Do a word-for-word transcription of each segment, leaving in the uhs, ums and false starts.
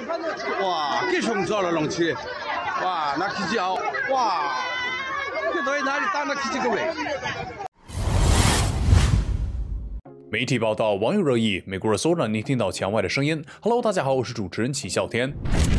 哇，给熊抓了龙起，哇，那起脚，哇，这到底哪里打那起这个位？ 媒体报道，网友热议，美国热搜让您听到墙外的声音。Hello， 大家好，我是主持人齐啸天。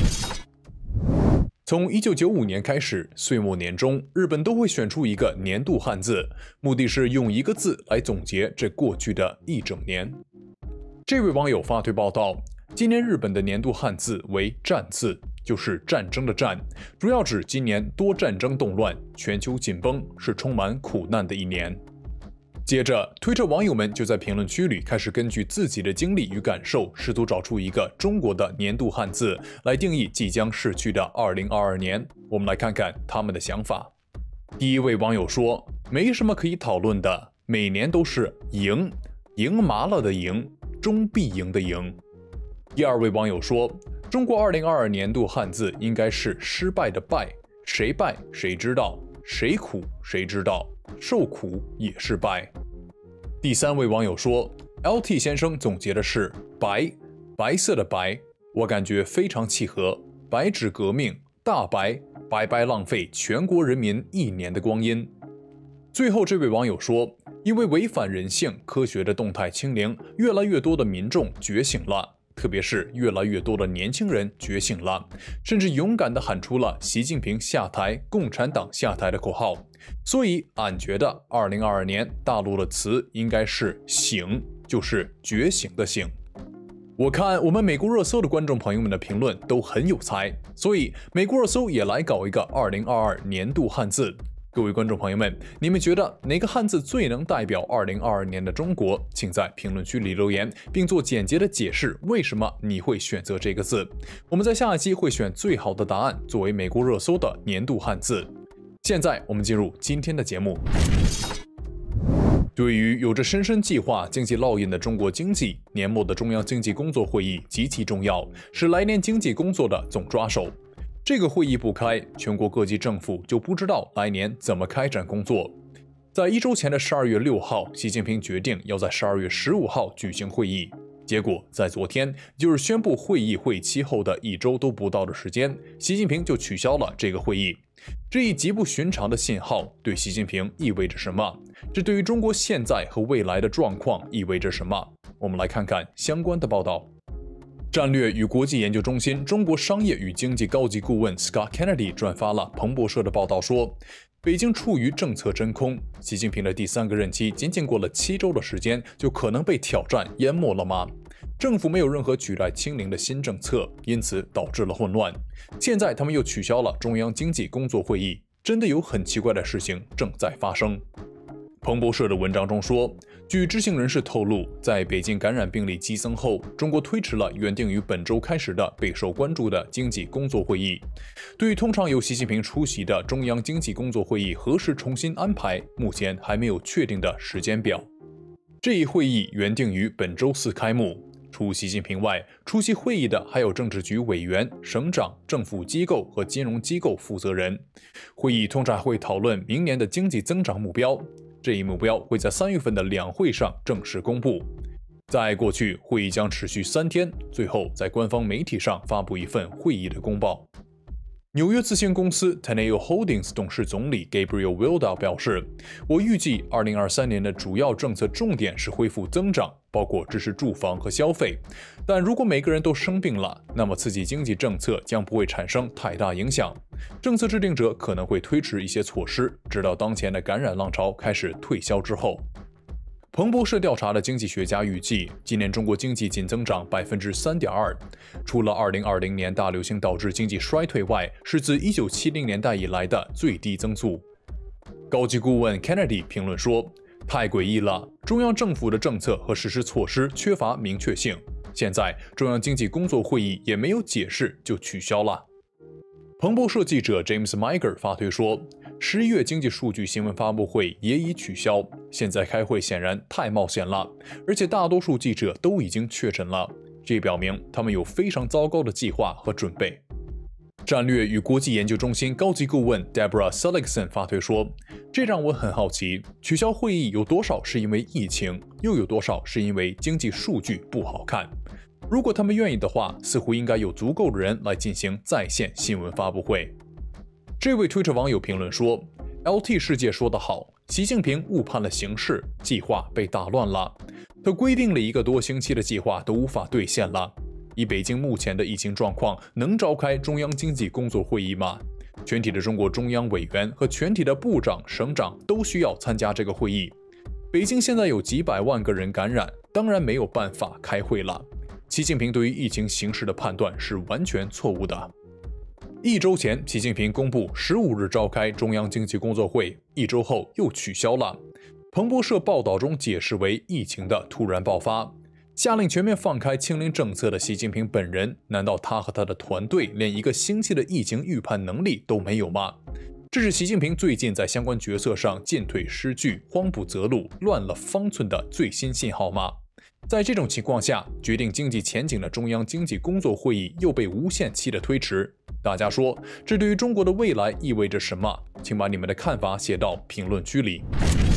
从一九九五年开始，岁末年终，日本都会选出一个年度汉字，目的是用一个字来总结这过去的一整年。这位网友发推报道，今年日本的年度汉字为“战”字，就是战争的“战”，主要指今年多战争动乱，全球紧绷，是充满苦难的一年。 接着，推特网友们就在评论区里开始根据自己的经历与感受，试图找出一个中国的年度汉字来定义即将逝去的二零二二年。我们来看看他们的想法。第一位网友说：“没什么可以讨论的，每年都是赢，赢麻了的赢，终必赢的赢。”第二位网友说：“中国二零二二年度汉字应该是失败的败，谁败谁知道，谁苦谁知道。” 受苦也是败。第三位网友说 ，L T 先生总结的是白，白色的白，我感觉非常契合。白纸革命，大白，白白浪费全国人民一年的光阴。最后这位网友说，因为违反人性科学的动态清零，越来越多的民众觉醒了。 特别是越来越多的年轻人觉醒了，甚至勇敢地喊出了“习近平下台，共产党下台”的口号。所以，俺觉得二零二二年大陆的词应该是“醒”，就是觉醒的“醒”。我看我们美国热搜的观众朋友们的评论都很有才，所以美国热搜也来搞一个二零二二年度汉字。 各位观众朋友们，你们觉得哪个汉字最能代表二零二二年的中国？请在评论区里留言，并做简洁的解释，为什么你会选择这个字？我们在下一期会选最好的答案作为美国热搜的年度汉字。现在我们进入今天的节目。对于有着深深计划经济烙印的中国经济，年末的中央经济工作会议极其重要，是来年经济工作的总抓手。 这个会议不开，全国各级政府就不知道来年怎么开展工作。在一周前的十二月六号，习近平决定要在十二月十五号举行会议。结果在昨天，就是宣布会议会期后的一周都不到的时间，习近平就取消了这个会议。这一极不寻常的信号对习近平意味着什么？这对于中国现在和未来的状况意味着什么？我们来看看相关的报道。 战略与国际研究中心中国商业与经济高级顾问 Scott Kennedy 转发了彭博社的报道说，北京处于政策真空，习近平的第三个任期仅仅过了七周的时间，就可能被挑战淹没了吗？政府没有任何取代清零的新政策，因此导致了混乱。现在他们又取消了中央经济工作会议，真的有很奇怪的事情正在发生。 彭博社的文章中说，据知情人士透露，在北京感染病例激增后，中国推迟了原定于本周开始的备受关注的经济工作会议。对于通常由习近平出席的中央经济工作会议何时重新安排，目前还没有确定的时间表。这一会议原定于本周四开幕。除习近平外，出席会议的还有政治局委员、省长、政府机构和金融机构负责人。会议通常会讨论明年的经济增长目标。 这一目标会在三月份的两会上正式公布。在过去，会议将持续三天，最后在官方媒体上发布一份会议的公报。纽约咨询公司 Teneo Holdings 董事总理 Gabriel Wildow 表示：“我预计二零二三年的主要政策重点是恢复增长，包括支持住房和消费。但如果每个人都生病了，那么刺激经济政策将不会产生太大影响。政策制定者可能会推迟一些措施，直到当前的感染浪潮开始退消之后。” 彭博社调查的经济学家预计，今年中国经济仅增长百分之三点二，除了二零二零年大流行导致经济衰退外，是自一九七零年代以来的最低增速。高级顾问 Kennedy 评论说：“太诡异了，中央政府的政策和实施措施缺乏明确性。现在中央经济工作会议也没有解释就取消了。”彭博社记者 James Miger 发推说。 十一月经济数据新闻发布会也已取消，现在开会显然太冒险了，而且大多数记者都已经确诊了，这表明他们有非常糟糕的计划和准备。战略与国际研究中心高级顾问 Deborah Seligson 发推说：“这让我很好奇，取消会议有多少是因为疫情，又有多少是因为经济数据不好看？ 如果他们愿意的话，似乎应该有足够的人来进行在线新闻发布会。这位推特网友评论说 ：“L T 世界说得好，习近平误判了形势，计划被打乱了。他规定了一个多星期的计划都无法兑现了。以北京目前的疫情状况，能召开中央经济工作会议吗？全体的中国中央委员和全体的部长、省长都需要参加这个会议。北京现在有几百万个人感染，当然没有办法开会了。习近平对于疫情形势的判断是完全错误的。”一周前，习近平公布十五日召开中央经济工作会，一周后又取消了。彭博社报道中解释为疫情的突然爆发。下令全面放开清零政策的习近平本人，难道他和他的团队连一个星期的疫情预判能力都没有吗？这是习近平最近在相关决策上进退失据、慌不择路、乱了方寸的最新信号吗？在这种情况下，决定经济前景的中央经济工作会议又被无限期的推迟。大家说，这对于中国的未来意味着什么？请把你们的看法写到评论区里。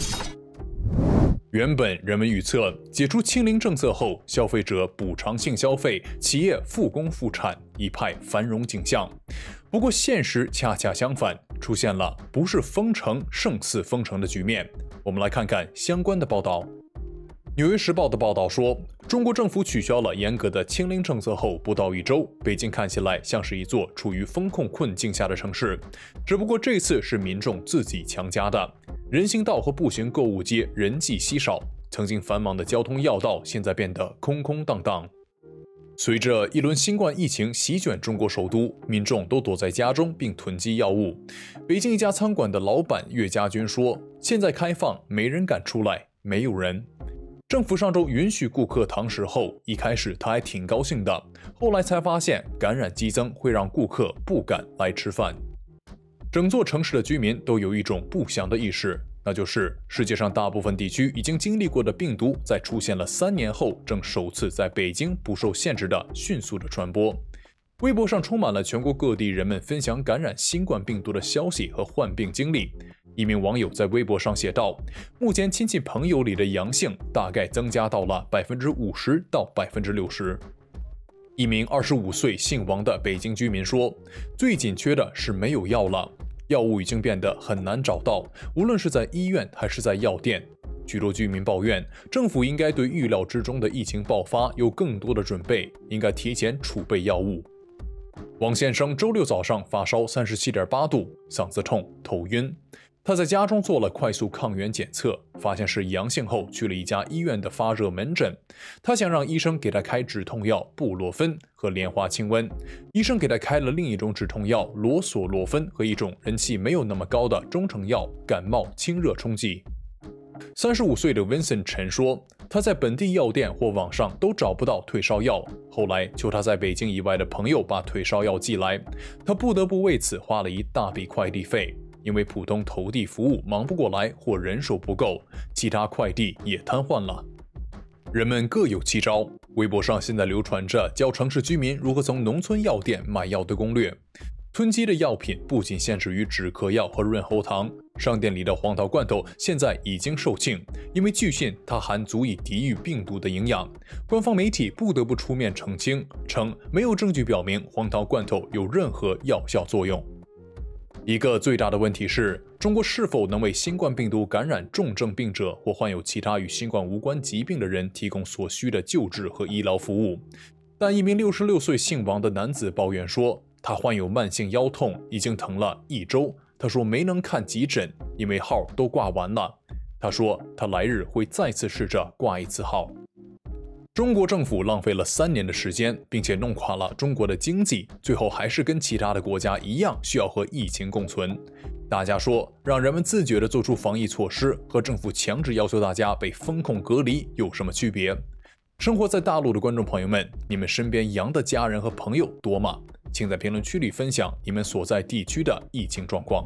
原本人们预测，解除清零政策后，消费者补偿性消费，企业复工复产，一派繁荣景象。不过现实恰恰相反，出现了不是封城胜似封城的局面。我们来看看相关的报道。《纽约时报》的报道说，中国政府取消了严格的清零政策后不到一周，北京看起来像是一座处于风控困境下的城市，只不过这次是民众自己强加的。人行道和步行购物街人迹稀少，曾经繁忙的交通要道现在变得空空荡荡。随着一轮新冠疫情席卷中国首都，民众都躲在家中并囤积药物。北京一家餐馆的老板岳家军说：“现在开放，没人敢出来，没有人。”政府上周允许顾客堂食后，一开始他还挺高兴的，后来才发现感染激增会让顾客不敢来吃饭。整座城市的居民都有一种不祥的意识，那就是世界上大部分地区已经经历过的病毒，在出现了三年后，正首次在北京不受限制的迅速的传播。微博上充满了全国各地人们分享感染新冠病毒的消息和患病经历。一名网友在微博上写道：“目前亲戚朋友里的阳性大概增加到了百分之五十到百分之六十。”一名二十五岁姓王的北京居民说：“最紧缺的是没有药了，药物已经变得很难找到，无论是在医院还是在药店。”许多居民抱怨，政府应该对预料之中的疫情爆发有更多的准备，应该提前储备药物。王先生周六早上发烧 三十七点八度，嗓子痛、头晕。他在家中做了快速抗原检测，发现是阳性后，去了一家医院的发热门诊。他想让医生给他开止痛药布洛芬和莲花清瘟，医生给他开了另一种止痛药罗索洛芬和一种人气没有那么高的中成药感冒清热冲剂。三十五岁的 Vincent 陈说，他在本地药店或网上都找不到退烧药，后来求他在北京以外的朋友把退烧药寄来，他不得不为此花了一大笔快递费。因为普通投递服务忙不过来或人手不够，其他快递也瘫痪了。人们各有奇招，微博上现在流传着教城市居民如何从农村药店买药的攻略。囤积的药品不仅限制于止咳药和润喉糖，商店里的黄桃罐头现在已经售罄，因为据信它含足以抵御病毒的营养。官方媒体不得不出面澄清，称没有证据表明黄桃罐头有任何药效作用。一个最大的问题是，中国是否能为新冠病毒感染重症病者或患有其他与新冠无关疾病的人提供所需的救治和医疗服务？但一名六十六岁姓王的男子抱怨说，他患有慢性腰痛，已经疼了一周。他说没能看急诊，因为号都挂完了。他说他来日会再次试着挂一次号。中国政府浪费了三年的时间，并且弄垮了中国的经济，最后还是跟其他的国家一样，需要和疫情共存。大家说，让人们自觉地做出防疫措施，和政府强制要求大家被封控隔离有什么区别？生活在大陆的观众朋友们，你们身边阳的家人和朋友多吗？请在评论区里分享你们所在地区的疫情状况。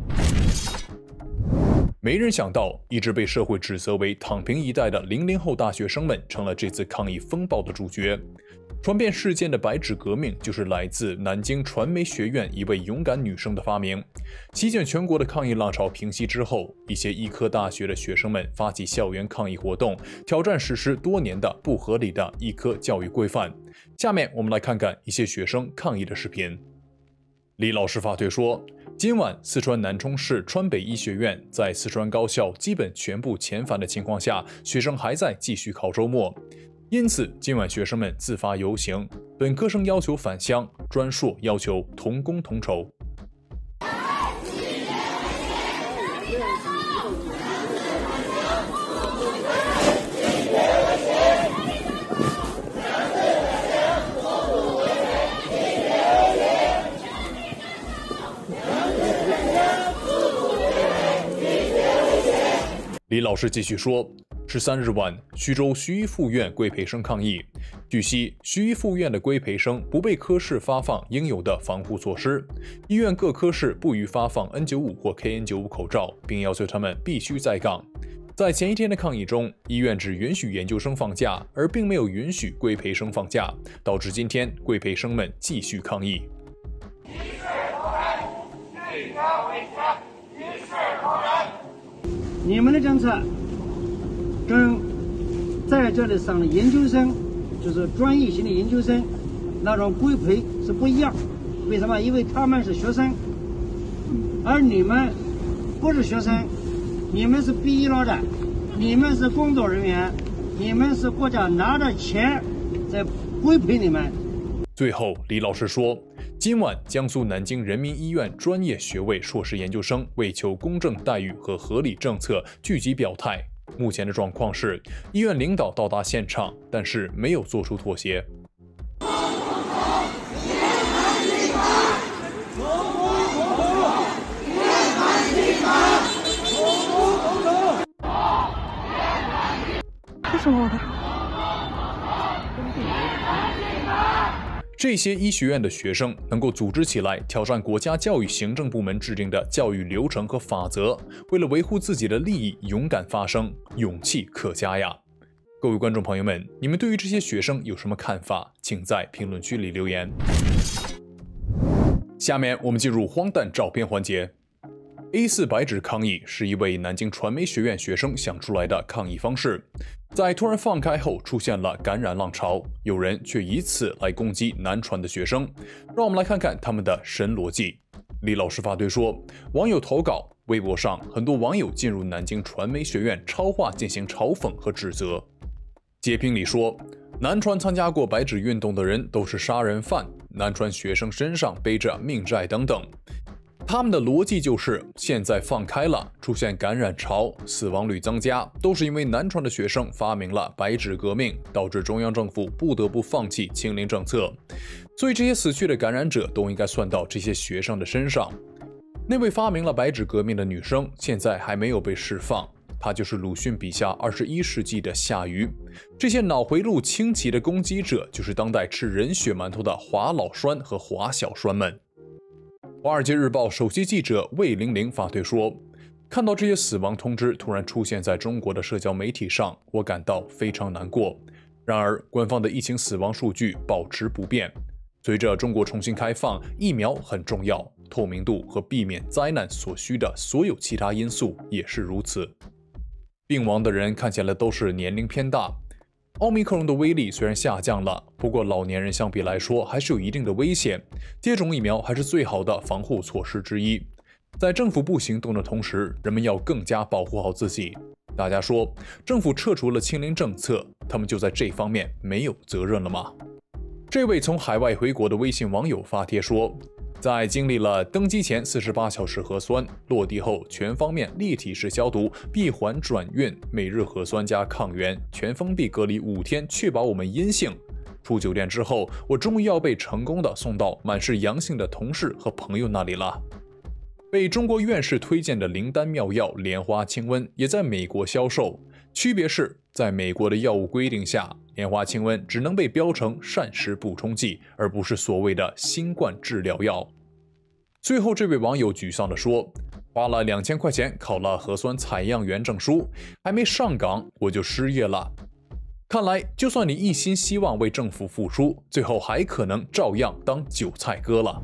没人想到，一直被社会指责为躺平一代的零零后大学生们成了这次抗疫风暴的主角。 传遍世间的白纸革命就是来自南京传媒学院一位勇敢女生的发明。席卷全国的抗议浪潮平息之后，一些医科大学的学生们发起校园抗议活动，挑战实施多年的不合理的医科教育规范。下面我们来看看一些学生抗议的视频。李老师发推说，今晚四川南充市川北医学院在四川高校基本全部遣返的情况下，学生还在继续考周末。因此，今晚学生们自发游行，本科生要求返乡，专硕要求同工同酬。李老师继续说，十三日晚，徐州盱眙附院规培生抗议。据悉，盱眙附院的规培生不被科室发放应有的防护措施，医院各科室不予发放 N 九十五 或 K N 九十五 口罩，并要求他们必须在岗。在前一天的抗议中，医院只允许研究生放假，而并没有允许规培生放假，导致今天规培生们继续抗议。 你们的政策跟在这里上的研究生，就是专业性的研究生那种规培是不一样。为什么？因为他们是学生，而你们不是学生，你们是毕业了的，你们是工作人员，你们是国家拿着钱在规培你们。 最后，李老师说，今晚江苏南京人民医院专业学位硕士研究生为求公正待遇和合理政策聚集表态。目前的状况是，医院领导到达现场，但是没有做出妥协。 为什么？ 这些医学院的学生能够组织起来挑战国家教育行政部门制定的教育流程和法则，为了维护自己的利益勇敢发声，勇气可嘉呀！各位观众朋友们，你们对于这些学生有什么看法？请在评论区里留言。下面我们进入荒诞照片环节。A 四 白纸抗议是一位南京传媒学院学生想出来的抗议方式，在突然放开后出现了感染浪潮，有人却以此来攻击南传的学生。让我们来看看他们的神逻辑。李老师发推说，网友投稿，微博上很多网友进入南京传媒学院超话进行嘲讽和指责。截屏里说，南传参加过白纸运动的人都是杀人犯，南传学生身上背着命债等等。他们的逻辑就是，现在放开了，出现感染潮，死亡率增加，都是因为南传的学生发明了白纸革命，导致中央政府不得不放弃清零政策。所以这些死去的感染者都应该算到这些学生的身上。那位发明了白纸革命的女生现在还没有被释放，她就是鲁迅笔下二十一世纪的夏瑜。这些脑回路清奇的攻击者，就是当代吃人血馒头的华老栓和华小栓们。华尔街日报首席记者魏玲玲发推说，看到这些死亡通知突然出现在中国的社交媒体上，我感到非常难过。然而，官方的疫情死亡数据保持不变。随着中国重新开放，疫苗很重要，透明度和避免灾难所需的所有其他因素也是如此。病亡的人看起来都是年龄偏大。奥密克戎的威力虽然下降了，不过老年人相比来说还是有一定的危险。接种疫苗还是最好的防护措施之一。在政府不行动的同时，人们要更加保护好自己。大家说，政府撤除了清零政策，他们就在这方面没有责任了吗？这位从海外回国的微信网友发帖说，在经历了登机前四十八小时核酸，落地后全方面立体式消毒、闭环转运、每日核酸加抗原、全封闭隔离五天，确保我们阴性。出酒店之后，我终于要被成功的送到满是阳性的同事和朋友那里了。被中国院士推荐的灵丹妙药莲花清瘟也在美国销售，区别是在美国的药物规定下，莲花清瘟只能被标成膳食补充剂，而不是所谓的新冠治疗药。最后，这位网友沮丧地说，花了两千块钱考了核酸采样员证书，还没上岗我就失业了。 看来，就算你一心希望为政府付出，最后还可能照样当韭菜割了。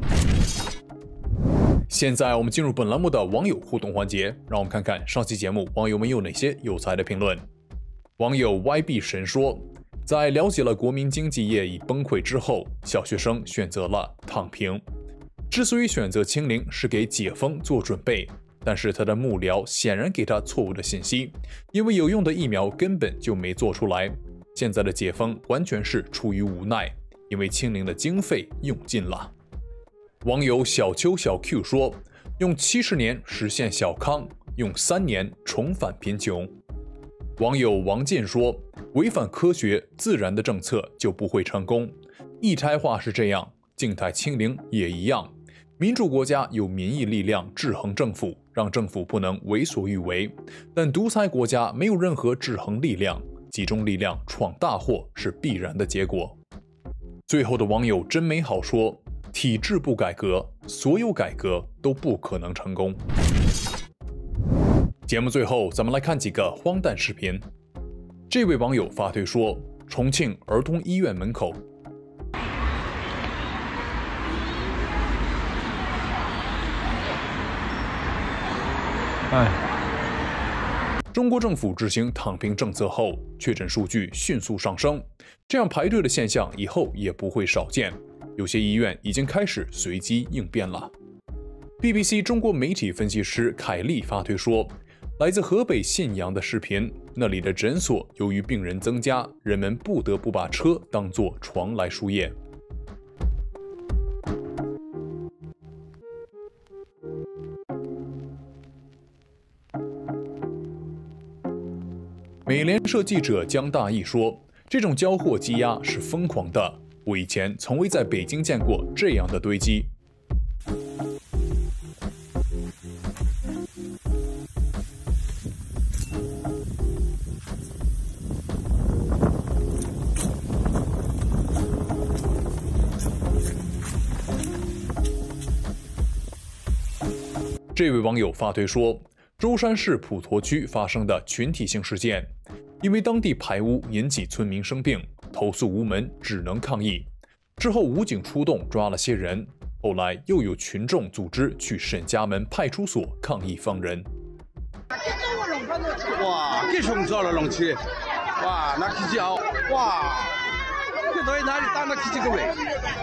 现在我们进入本栏目的网友互动环节，让我们看看上期节目网友们有哪些有才的评论。网友 Y B 神说，在了解了国民经济业已崩溃之后，小学生选择了躺平。之所以选择清零，是给解封做准备，但是他的幕僚显然给他错误的信息，因为有用的疫苗根本就没做出来。现在的解封完全是出于无奈，因为清零的经费用尽了。网友小邱小 Q 说，用七十年实现小康，用三年重返贫穷。网友王健说，违反科学自然的政策就不会成功。一胎化是这样，静态清零也一样。民主国家有民意力量制衡政府，让政府不能为所欲为，但独裁国家没有任何制衡力量，集中力量闯大祸是必然的结果。最后的网友真美好说，体制不改革，所有改革都不可能成功。节目最后，咱们来看几个荒诞视频。这位网友发推说，重庆儿童医院门口， 哎， 中国政府执行躺平政策后，确诊数据迅速上升，这样排队的现象以后也不会少见。有些医院已经开始随机应变了。B B C 中国媒体分析师凯利发推说，来自河北信阳的视频，那里的诊所由于病人增加，人们不得不把车当作床来输液。美联社记者江大义说，这种交货积压是疯狂的，我以前从未在北京见过这样的堆积。这位网友发推说，舟山市普陀区发生的群体性事件，因为当地排污引起村民生病，投诉无门，只能抗议。之后武警出动抓了些人，后来又有群众组织去沈家门派出所抗议放人。 哇，给熊着了龙起，哇，那起脚，哇，这到哪里打那起几个位？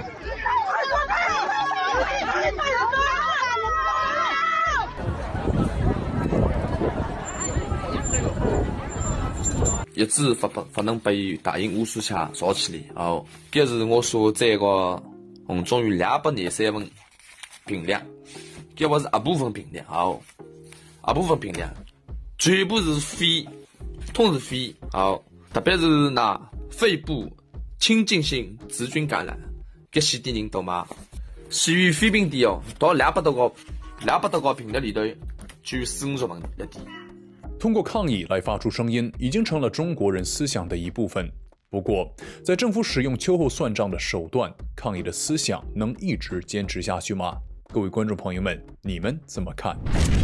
一直不不不能被大型巫术侠抓起来。哦，这是我说这个红中于两百年三文病例，这我是一部分病例。哦，一部分病例，全部是肺，通是肺。哦，特别是那肺部侵进性细菌感染，这些的人懂吗？死于肺病的哦，到两百多个两百多个病例里头，就有四五十万一点。 通过抗议来发出声音，已经成了中国人思想的一部分。不过，在政府使用秋后算账的手段，抗议的思想能一直坚持下去吗？各位观众朋友们，你们怎么看？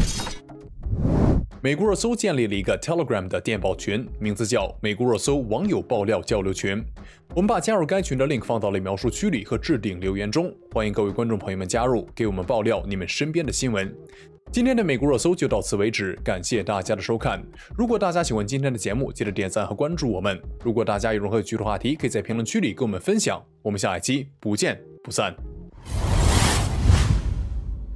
美国热搜建立了一个 Telegram 的电报群，名字叫美国热搜网友爆料交流群。我们把加入该群的 link 放到了描述区里和置顶留言中，欢迎各位观众朋友们加入，给我们爆料你们身边的新闻。今天的美国热搜就到此为止，感谢大家的收看。如果大家喜欢今天的节目，记得点赞和关注我们。如果大家有任何有趣的话题，可以在评论区里跟我们分享。我们下一期不见不散。